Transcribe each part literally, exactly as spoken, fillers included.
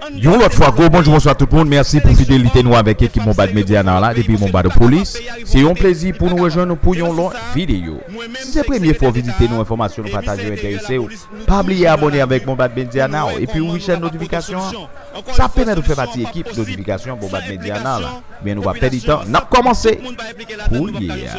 Une autre fois, gros bonjour, bonsoir tout le monde. Merci pour fidélité nous avec l'équipe Mombad Media là, depuis Mombad de police. C'est un plaisir pour nous rejoindre pour une longue vidéo. Si c'est la première fois visiter nos informations, nous partager, intéresser, pas oublier abonner avec Mombad Media now. Et puis, oui, chaîne notification. Ça permet de faire partie de l'équipe notification Mombad Media là. Bien, nous va perdre du temps. On a commencé. Pour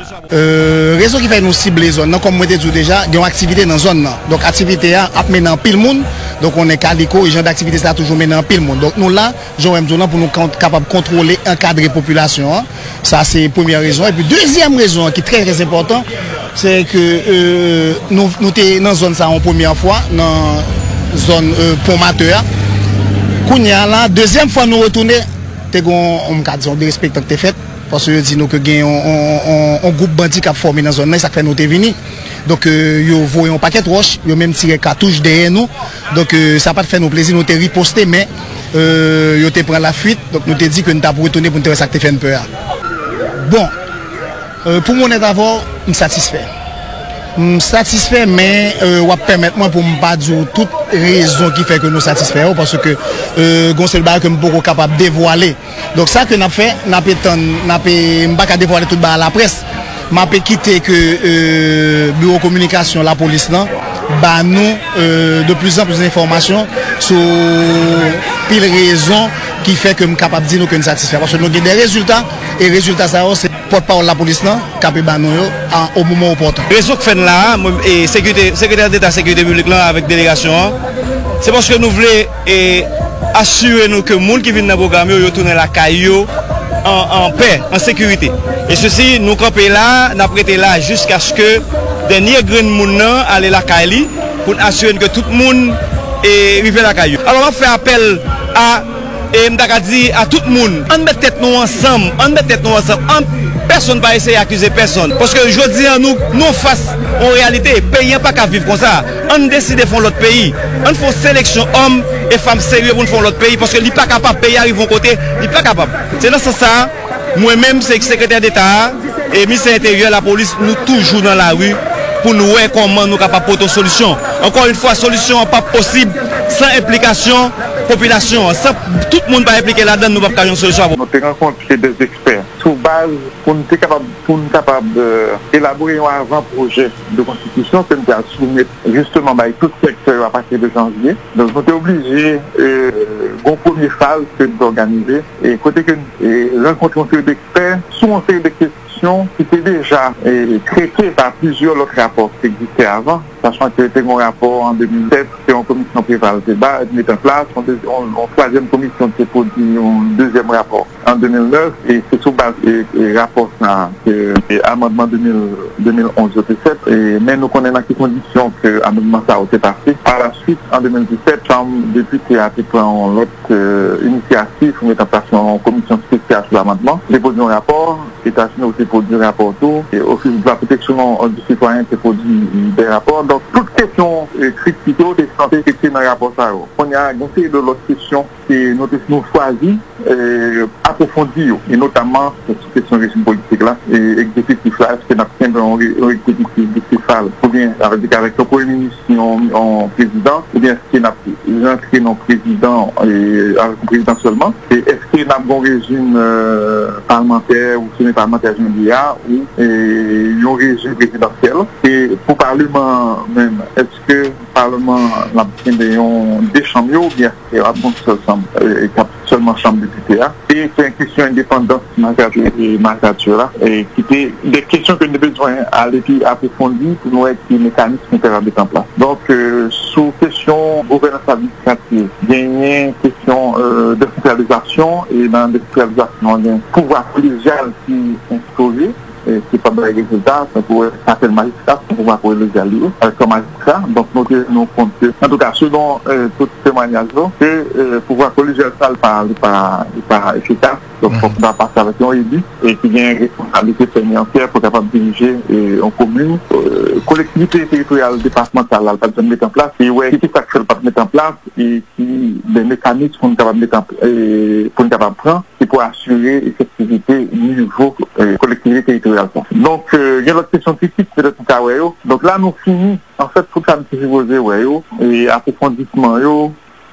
euh, raison qui fait nous cibler zone, comme moi dit déjà, il y a une activité dans la zone. Donc, activité a mené en pile monde. Donc, on est calico et genre d'activité ça toujours mené en pile monde. Donc, nous là, j'aurais besoin pour nous capables de contrôler, encadrer la population. Hein. Ça, c'est la première raison. Et puis, deuxième raison qui est très, très importante, c'est que euh, nous sommes dans la zone ça en première fois, dans la zone euh, Pomateur. Kounia là, deuxième fois nous retourner, on a dit des spectacles qui fait. Parce que dit nous que gagne un groupe bandit qui a formé dans la zone, ça fait nous venir. Donc yo voyons un paquet de roches, yo même tiré cartouche derrière nous. Donc euh, ça pas fait nous plaisir, nous te riposter mais euh, yo te prend la fuite. Donc nous te dit que nous t'a retourner pour nous ça te fait une peur. Bon, euh, pour mon d'abord, je suis satisfait. Je suis satisfait, mais euh, on va permettre moi pour me pas dire toute raison qui fait que nous satisfaisons parce que euh, c'est le bail que je suis capable de dévoiler. Donc ça que nous avons fait, nous n'avons pas dévoiler tout à la presse. Je peux quitter que euh, bureau de communication, la police, là, bah nous euh, de plus en plus d'informations sur pile raison qui fait que je suis capable de dire que nous sommes satisfaits. Parce que nous avons des résultats et les résultats, c'est porte-parole de la police là, qui bah nous au moment opportun. La raison que fait là, et secrétaire d'État sécurité publique là avec délégation, c'est parce que nous voulons et, assurer nous que les gens qui viennent dans le programme retournent la caillou en, en paix, en sécurité. Et ceci, nous campons là, nous prêtons là jusqu'à ce que dernier grain de monde aille la caillou pour assurer que tout le monde arrive à la caillou. Alors on fait appel à et dit à tout le monde, on met tête nous ensemble, on met tête nous ensemble. Personne ne va essayer d'accuser personne. Parce que je dis à nous, nous face en réalité, pays n'a pas qu'à vivre comme ça. On décide de faire l'autre pays. On fait sélection hommes et femmes sérieux pour faire l'autre pays. Parce que n'est pas capable de payer arrive au côté, il n'est pas capable. C'est dans ce sens, moi-même, c'est le secrétaire d'État et le ministère de l'Intérieur, la police, nous toujours dans la rue pour nous voir comment nous sommes capables de porter une solution. Encore une fois, solution pas possible sans implication population. Sans, tout le monde va impliquer là-dedans, nous ne pouvons pas avoir une solution. Nous avons rencontré des experts sur base pour nous être capables, pour nous capables d'élaborer un avant-projet de constitution que nous allons soumettre justement dans tout secteur à partir de janvier. Donc nous sommes obligés, euh, une première phase que nous organisons et côté que nous rencontrons un série d'experts sur une série de questions qui étaient déjà euh, traitées par plusieurs autres rapports qui existaient avant, sachant qu'il y avait un rapport en deux mille sept, c'est une commission prévalente débat, mettre en place, une troisième commission qui produit un deuxième rapport en deux mille neuf, et c'est sous base du rapport et amendement deux mille onze deux mille sept, et mais nous connaissons dans quelles conditions que l'amendement ça a été passé. Par la suite, en deux mille dix-sept, la Chambre des députés a pris l'autre euh, initiative pour mettre en place une commission spéciale sur l'amendement, déposer un rapport, États-Unis aussi produit un rapport tout, et au fil de la protection du citoyen qui produit des rapports. Donc, toute question critique est censée être dans le rapport. On a une série de l'autre question que nous avons choisi et approfondir, et notamment sur la question régime politique là, et exécutif là, est-ce que nous avons un exécutif bicéphale, ou bien avec le premier ministre en président, ou bien est-ce que nous avons inscrit nos présidents et avec le président seulement, et est-ce que nous avons un régime euh, parlementaire ou semi-parlementaire immédiat, ou un régime présidentiel, et pour le Parlement même, est-ce que le Parlement a des chambres ou bien il y a seulement chambre députés et c'est une question indépendante et magistrature et qui est des questions que nous avons besoin d'aller approfondir pour nous être des mécanismes qu'on peut mettre en place. Donc euh, sous question gouvernance administrative, il y a une question euh, de centralisation et dans la décentralisation, il y a un pouvoir collégial qui est instauré. C'est pas de résultat, c'est pour certains magistrats, c'est pour pouvoir le dialogue avec le magistrat. Donc, nous nous comptons. En tout cas, selon euh, tout témoignage, que le euh, pouvoir collégial n'est pas, pas efficace. Donc, il faut qu'on passer avec un élu et qu'il y ait une responsabilité financière pour capable de diriger euh, une commune. Euh, collectivité territoriale, départementale, elle pas de mettre en place. Et ouais, qui est factuel pas mettre en place et qui des mécanismes qu'on est capable de mettre en place, pour nous capable de prendre, c'est pour assurer l'effectivité niveau euh, collectivité territoriale. Donc, euh, il y a l'autre question critique, c'est le tout cas, ouais. Donc là, nous finissons, en fait, tout ça, nous faisons, ouais, et approfondissement,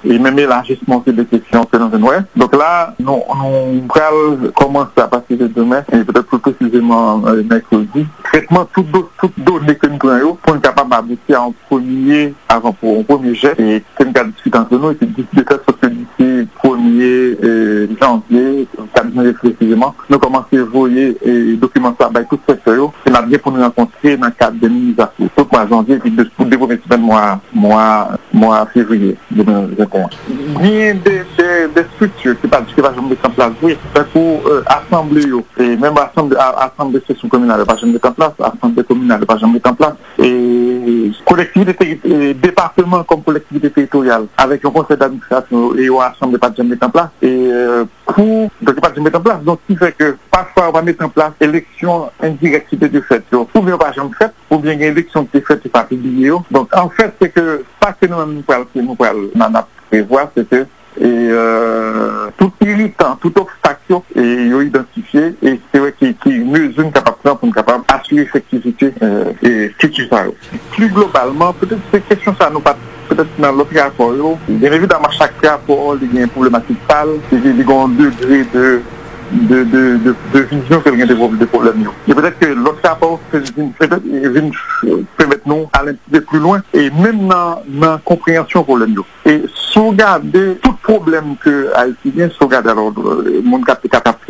et même l'élargissement des questions que nous avons. Donc là, nous, nous allons commencer à partir de demain, et peut-être plus précisément euh, mercredi, traitement toutes toutes données que nous avons pour être capable d'aboutir en premier, avant pour un premier jet, et c'est une cas de discussion entre nous, et c'est d'ici d'ici premier euh, janvier, quatre janvier précisément, nous commençons à voyer et documenter ça avec tout ce secteur, c'est là bien pour nous rencontrer dans le cadre de l'immunisation. Tout le mois de janvier, et puis de, pour développer le mois, mois, mois février deux mille vingt et un. Bien des, des, des structures qui ne va jamais mettre en place, oui, c'est pour euh, assembler, et même assemblée, assemblée de sessions communales, ne va jamais mettre en place, assemblée communale, ne va jamais mettre en place, et collectivité, et département comme collectivité territoriale, avec un conseil d'administration et une assemblée ne va jamais mettre en place, et euh, pour, donc pas jamais mettre en place, donc ce qui fait que parfois on va mettre en place élection indirecte de fait, ou bien pas jamais fait, ou bien une élection qui est faite et pas publiée. Donc en fait, c'est que, pas que nous nous nous nous prévoir, c'est que et euh, tout irritant, tout obstacle est identifié et c'est vrai qu'il y a une mesure capable de pour capable d'assurer l'effectivité euh, et tout ça. Plus globalement, peut-être ces questions ça nous pas peut-être dans l'autre rapport. Bien évidemment, chaque rapport il y a une problématique pâle, il y a un degré de De, de, de, de vision que l'on a des problèmes. Et peut-être que l'autre rapport peut-être permettre nous aller un petit peu plus loin et même dans la compréhension des problèmes. Et sauvegarder tout problème que Haïti vient, sauvegarder alors le monde qui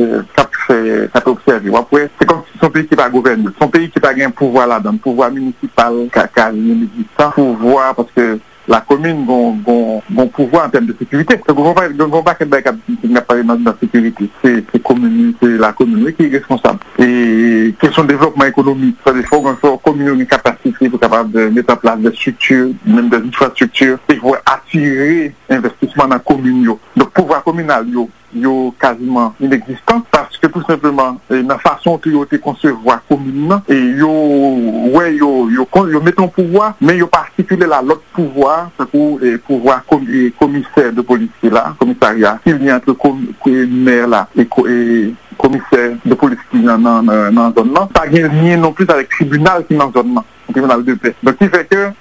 a observé. Après, c'est comme si son pays qui n'est pas gouverné, son pays qui n'a pas un pouvoir là-dedans, un pouvoir municipal, qui a un pouvoir parce que la commune a un pouvoir en termes de sécurité. Donc, on ne va pas qu'il n'y a pas de sécurité. C'est la commune qui est responsable. Et question de développement économique, il faut qu'on soit commune une capacité pour capable de mettre en place des structures, même des infrastructures, et pour attirer l'investissement dans la commune. Donc, pouvoir communal, yo, yo quasiment inexistant parce que tout simplement la façon que yo te concevoir commune et yo ouais yo yo yo mettent en pouvoir mais yo particulier là l'autre pouvoir c'est pour et pouvoir com, et commissaire de police là commissariat il y a entre com, maire là et, et commissaire de police qui dans dans dans zone là pas rien non plus avec tribunal qui dans zone là tribunal de paix donc qui fait que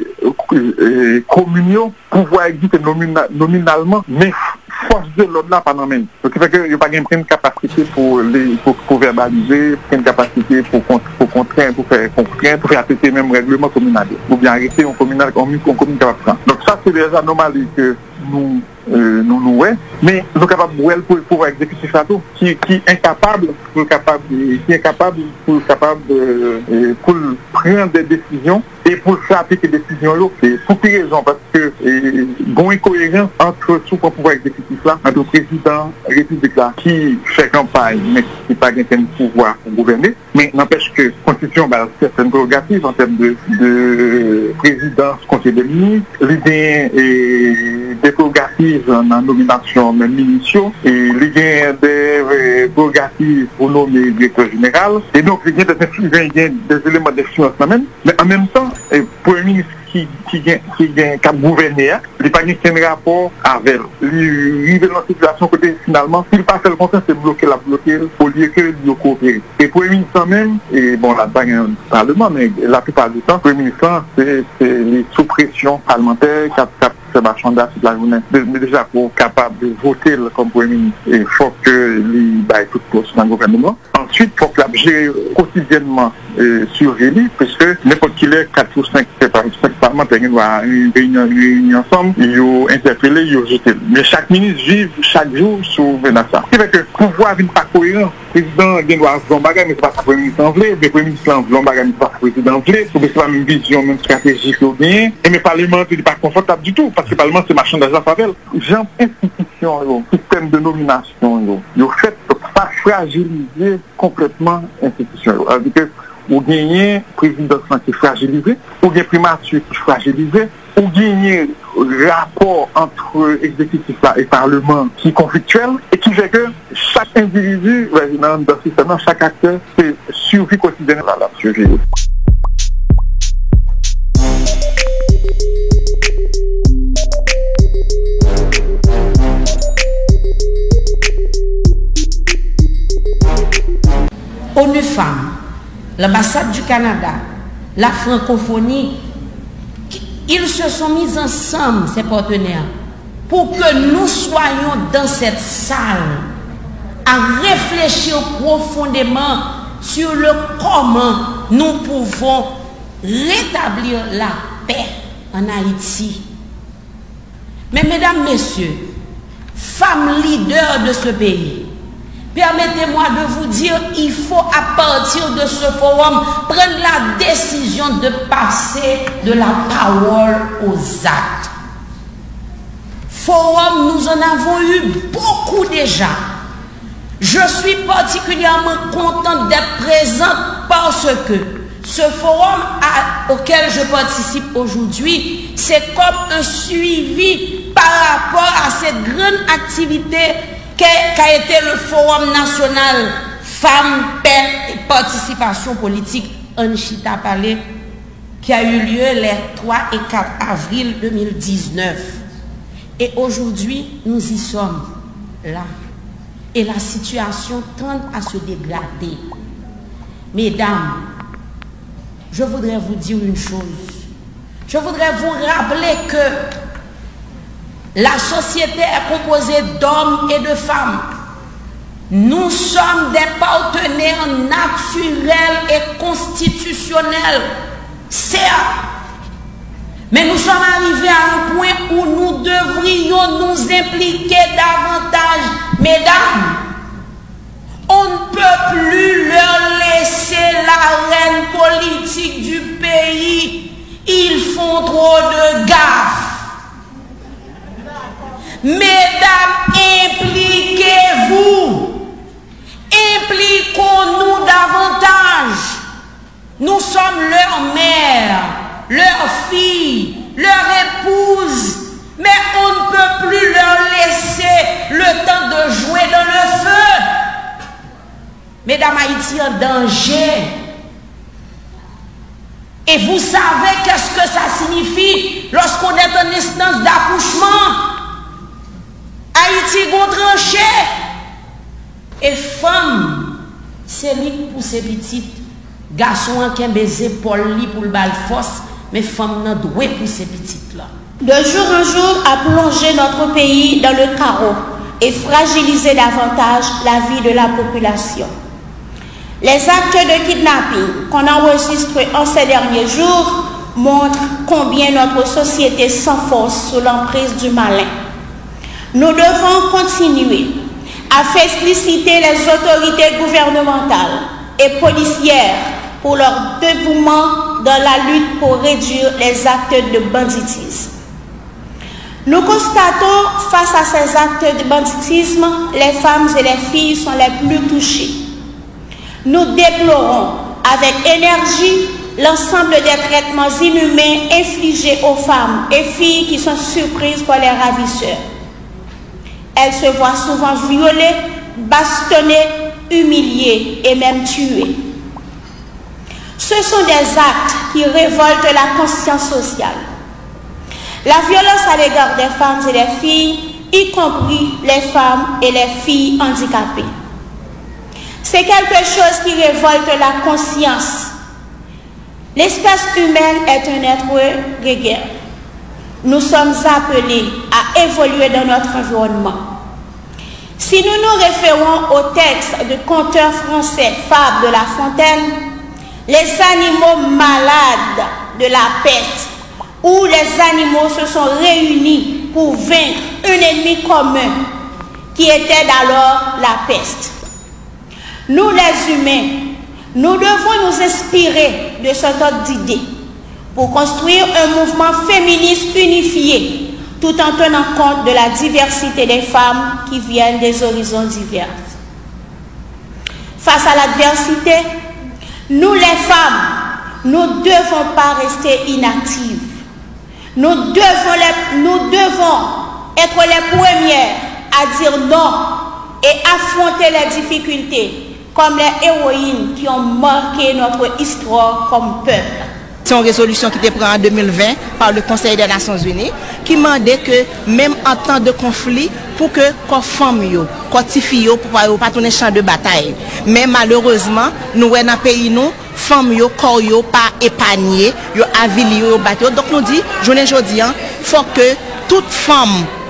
et communion pouvoir exister nomina, nominalement mais force de l'ordre là pas dans même donc qui fait que il y a pas une capacité pour les pour, pour verbaliser une capacité pour pour contraindre pour faire contraindre pour faire appliquer même règlement communal ou bien arrêter un communal comme une commune capable donc ça c'est des anomalies que nous euh, nous nous ouais mais nous sommes capables pour pouvoir exécuter ça tout qui qui incapable pour capable qui est capable pour capable euh, pour prendre des décisions et pour faire appliquer des décisions là c'est pour quelle raison parce que bon incohérence entre sous pour pouvoir exécuter ça entre le président république là qui fait campagne mais qui pas gain pouvoir pour gouverner mais n'empêche que la constitution a certaines prérogatives en termes de, de présidence conseil des ministres l'idée et des prérogatives dans la nomination même ministres et l'idée des prérogatives pour nommer directeur général et donc il y a des, des éléments d'influence même mais en même temps le premier ministre qui qui qui qui cap gouverner il pas un rapport avec lui il dans situation côté finalement s'il passe le contraire c'est bloquer la bloquer au lieu que de coopérer et pour le ministre même et bon là pas un parlement mais la plupart du temps le premier ministre c'est c'est les sous pression parlementaire cap cap c'est marchandage toute la journée mais déjà pour capable de voter comme premier ministre il faut que il baille toute poste dans le gouvernement ensuite il faut que la gérer quotidiennement sur lui puisque n'importe qui est quatre ou cinq c'est pas parlementaires ils doivent une réunion ensemble ils ont interpellé ils ont jeté mais chaque ministre vit chaque jour sous menace c'est vrai que pouvoir vient pas cohérent président il doit avoir un bagage mais c'est pas premier ministre en vrai le premier ministre en vrai bagage c'est pas président en vrai c'est pas même vision même stratégique ou bien et mais parlement il pas confortable du tout parce que le parlement c'est marchandage à faveur gens institution système de nomination yo yo fait pas fragiliser complètement l'institution c'est-à-dire que ou gagner présidence qui est fragilisée, ou gagner primature qui est fragilisée, ou gagner rapport entre exécutif et parlement qui est conflictuel, et qui fait que chaque individu, dans le système, chaque acteur, c'est survie quotidienne à la survie. ONU Femmes, l'ambassade du Canada, la francophonie, ils se sont mis ensemble, ces partenaires, pour que nous soyons dans cette salle à réfléchir profondément sur le comment nous pouvons rétablir la paix en Haïti. Mais mesdames, messieurs, femmes leaders de ce pays, permettez-moi de vous dire, il faut à partir de ce forum prendre la décision de passer de la parole aux actes. Forum, nous en avons eu beaucoup déjà. Je suis particulièrement contente d'être présente parce que ce forum à, auquel je participe aujourd'hui, c'est comme un suivi par rapport à cette grande activité qu'a été le Forum national Femmes, Paix et Participation politique Anchita Palais, qui a eu lieu les trois et quatre avril deux mille dix-neuf. Et aujourd'hui, nous y sommes là. Et la situation tend à se dégrader. Mesdames, je voudrais vous dire une chose. Je voudrais vous rappeler que la société est composée d'hommes et de femmes. Nous sommes des partenaires naturels et constitutionnels. Certes, mais nous sommes arrivés à un point où nous devrions nous impliquer davantage. Mesdames, on ne peut plus leur laisser la reine politique du pays. Ils font trop de gaffes. Mesdames, impliquez-vous. Impliquons-nous davantage. Nous sommes leur mère, leur fille, leur épouse. Mais on ne peut plus leur laisser le temps de jouer dans le feu. Mesdames, Haïti en danger. Et vous savez qu'est-ce que ça signifie lorsqu'on est en instance d'accouchement. Haïti gon tranché. Et femme, c'est lui pour ses petites. Garçon qui a baisé pour lui pour le bal force. Mais femme n'a doué pour ses petites là. De jour en jour à plonger notre pays dans le chaos et fragiliser davantage la vie de la population. Les actes de kidnapping qu'on enregistre en ces derniers jours montrent combien notre société s'enfonce sous l'emprise du malin. Nous devons continuer à faire expliciter les autorités gouvernementales et policières pour leur dévouement dans la lutte pour réduire les actes de banditisme. Nous constatons, face à ces actes de banditisme, les femmes et les filles sont les plus touchées. Nous déplorons avec énergie l'ensemble des traitements inhumains infligés aux femmes et filles qui sont surprises par les ravisseurs. Elles se voient souvent violées, bastonnées, humiliées et même tuées. Ce sont des actes qui révoltent la conscience sociale. La violence à l'égard des femmes et des filles, y compris les femmes et les filles handicapées. C'est quelque chose qui révolte la conscience. L'espèce humaine est un être grégaire. Nous sommes appelés à évoluer dans notre environnement. Si nous nous référons au texte du conteur français Fable de La Fontaine, les animaux malades de la peste, où les animaux se sont réunis pour vaincre un ennemi commun qui était alors la peste. Nous les humains, nous devons nous inspirer de ce ordre d'idées pour construire un mouvement féministe unifié tout en tenant compte de la diversité des femmes qui viennent des horizons divers. Face à l'adversité, nous les femmes, nous ne devons pas rester inactives. Nous devons, les, nous devons être les premières à dire non et affronter les difficultés comme les héroïnes qui ont marqué notre histoire comme peuple. C'est une résolution qui était prise en deux mille vingt par le Conseil des Nations Unies qui demandait que même en temps de conflit, pour que les femmes, les petites filles, pour pas tourner champ de bataille. Mais malheureusement, nous, dans le pays, nous, femmes, les corps, pas épargnés, les avili, les battus. Donc nous disons, je ne dis pas, il faut que toute femme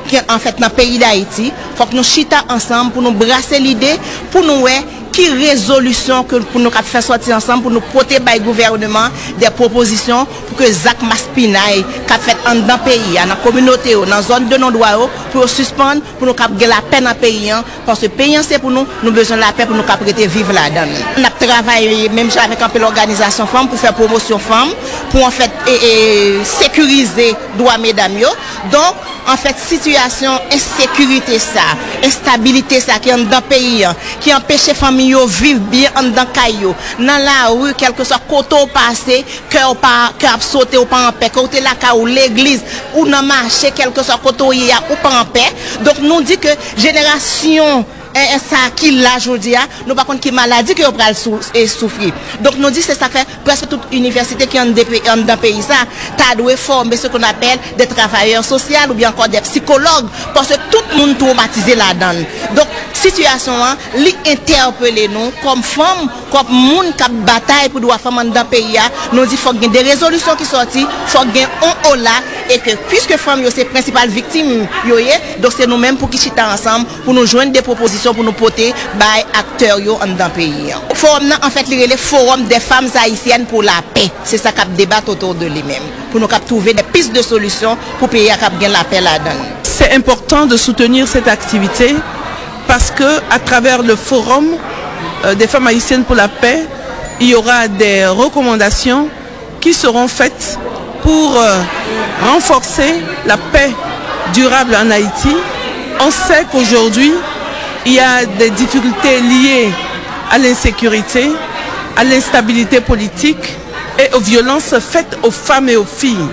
en fait dans le pays d'Haïti, il faut que nous chita ensemble pour nous brasser l'idée, pour nous ouais, qui résolution que pour nous faire sortir ensemble, pour nous porter par le gouvernement des propositions pour que Zach Maspinaï qu'a fait en dans le pays, dans la communauté, dans la zone de non-droit, pour suspendre, pour nous gagner la paix dans le pays. Parce que le pays c'est pour nous, nous avons besoin de la paix pour nous capter vivre là-dedans. On a travaillé même avec un peu l'organisation femmes pour faire promotion femmes, pour en fait et, et, sécuriser droits mesdames. Donc, en fait, situation insécurité ça, instabilité ça qui est dans le pays, qui empêche les familles de vivre bien dans le caillou. Dans la rue, quel que soit côté passé, cœur pas cœur sauté ou pas en paix, côté la caillou, l'église ou dans le marché, quel que soit côté il y a ou pas en paix. Donc nous dit que génération et ça qui là aujourd'hui nous pas contre qui maladie que on va souffrir. Donc nous dit c'est ça fait presque toute université qui est dans le pays ça t'a dû former ce qu'on appelle des travailleurs sociaux ou bien encore des psychologues parce que tout le monde traumatisé là-dedans. Donc situation hein li interpeller nous comme femmes comme monde qui bataille pour droit femmes dans le pays nous dit faut qu'il y ait des résolutions qui sorti faut qu'il y ait un là et que puisque femmes yo c'est principales victimes yo donc c'est nous mêmes pour qui chita ensemble pour nous joindre des propositions pour nous porter by acteurs yo dans le pays. Forum en fait le forum des femmes haïtiennes pour la paix. C'est ça qu'on débat autour de lui-même pour nous trouver des pistes de solutions pour pays à gagner la paix là-dedans. C'est important de soutenir cette activité parce que à travers le forum euh, des femmes haïtiennes pour la paix, il y aura des recommandations qui seront faites pour euh, renforcer la paix durable en Haïti. On sait qu'aujourd'hui, il y a des difficultés liées à l'insécurité, à l'instabilité politique et aux violences faites aux femmes et aux filles.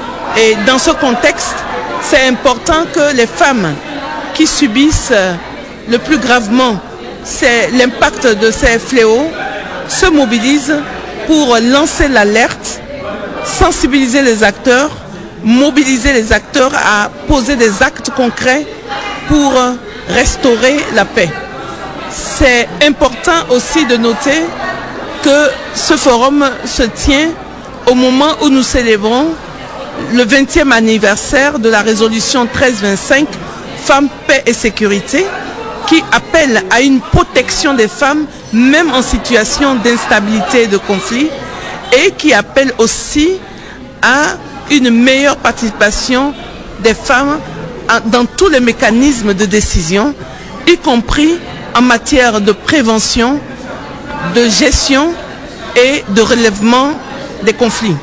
Et dans ce contexte, c'est important que les femmes qui subissent le plus gravement l'impact de ces fléaux se mobilisent pour lancer l'alerte, sensibiliser les acteurs, mobiliser les acteurs à poser des actes concrets pour restaurer la paix. C'est important aussi de noter que ce forum se tient au moment où nous célébrons le vingtième anniversaire de la résolution treize vingt-cinq Femmes, Paix et Sécurité qui appelle à une protection des femmes même en situation d'instabilité et de conflit et qui appelle aussi à une meilleure participation des femmes dans tous les mécanismes de décision, y compris en matière de prévention, de gestion et de relèvement des conflits.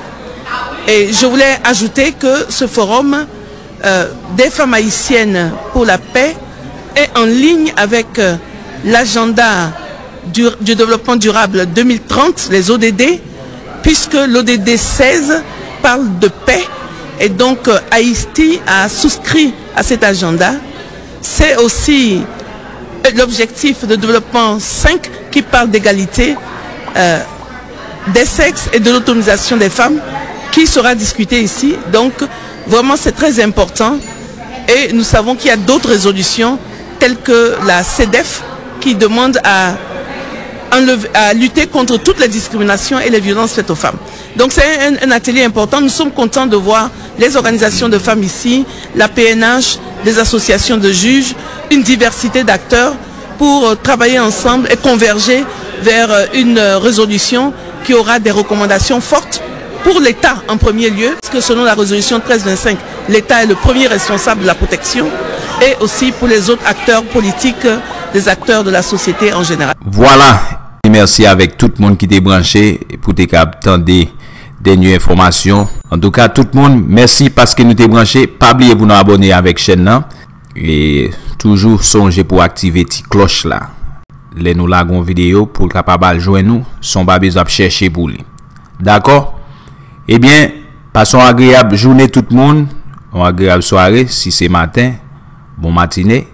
Et je voulais ajouter que ce forum euh, des femmes haïtiennes pour la paix est en ligne avec euh, l'agenda du, du développement durable deux mille trente, les O D D, puisque l'O D D seize parle de paix et donc euh, Haïti a souscrit à cet agenda. C'est aussi l'objectif de développement cinq qui parle d'égalité euh, des sexes et de l'autonomisation des femmes qui sera discuté ici. Donc vraiment c'est très important et nous savons qu'il y a d'autres résolutions telles que la C E D E F qui demande à, enlever, à lutter contre toutes les discriminations et les violences faites aux femmes. Donc c'est un, un atelier important. Nous sommes contents de voir les organisations de femmes ici, la P N H, des associations de juges, une diversité d'acteurs pour travailler ensemble et converger vers une résolution qui aura des recommandations fortes pour l'État en premier lieu, parce que selon la résolution treize vingt-cinq, l'État est le premier responsable de la protection, et aussi pour les autres acteurs politiques, des acteurs de la société en général. Voilà, et merci avec tout le monde qui est branché pour te capter des dernières informations. En tout cas, tout le monde, merci parce que nous t'es branché. Pas oublier vous nous abonner avec la chaîne là. Et toujours songer pour activer la cloche là. Les nous lagons vidéo pour le capable de joindre nous. Son pas besoin de chercher pour lui. D'accord? Eh bien, passons agréable journée tout le monde. Une agréable soirée si c'est matin. Bon matinée.